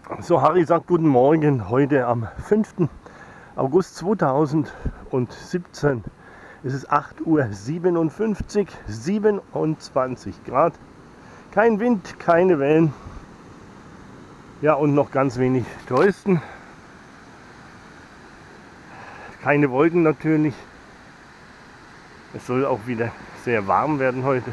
So, Harry sagt guten Morgen, heute am 5. August 2017. Es ist 8:57 Uhr, 27 Grad. Kein Wind, keine Wellen. Ja, und noch ganz wenig Touristen. Keine Wolken natürlich. Es soll auch wieder sehr warm werden heute.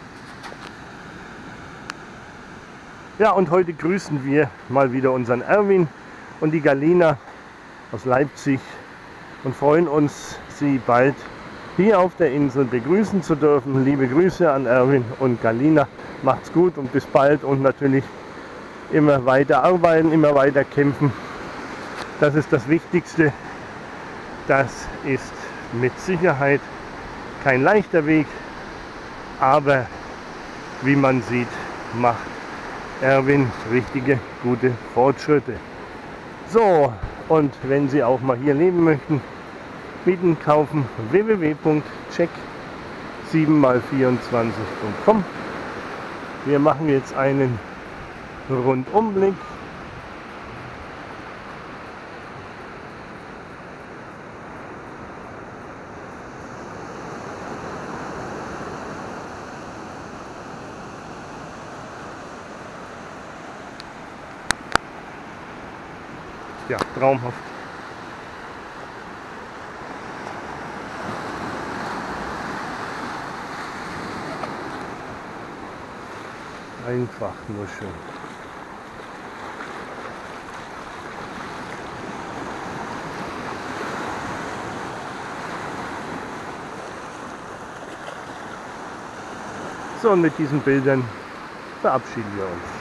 Ja, und heute grüßen wir mal wieder unseren Erwin und die Galina aus Leipzig und freuen uns, Sie bald hier auf der Insel begrüßen zu dürfen. Liebe Grüße an Erwin und Galina. Macht's gut und bis bald und natürlich immer weiter arbeiten, immer weiter kämpfen. Das ist das Wichtigste. Das ist mit Sicherheit kein leichter Weg, aber wie man sieht, macht Erwin richtige gute Fortschritte. So, und wenn Sie auch mal hier leben möchten, mieten, kaufen, www.check7x24.com. Wir machen jetzt einen Rundumblick. Ja, traumhaft. Einfach nur schön. So, und mit diesen Bildern verabschieden wir uns.